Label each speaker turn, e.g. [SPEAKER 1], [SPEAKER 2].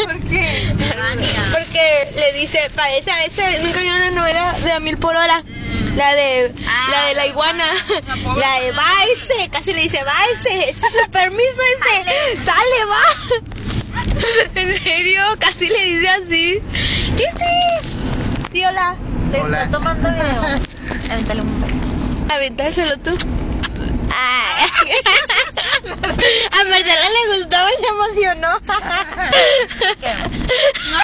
[SPEAKER 1] ¿Por qué?
[SPEAKER 2] Porque le dice, parece a ese, nunca vieron una novela de A Mil por Hora. La de la iguana, la de váyase, casi le dice váyase, este es el permiso ese, sale, va. En serio, casi le dice así. Sí, sí. Sí, hola.
[SPEAKER 1] Te está tomando video. Avéntale un beso.
[SPEAKER 2] Aventárselo tú. Ay. A Marcela le gustó y se emocionó.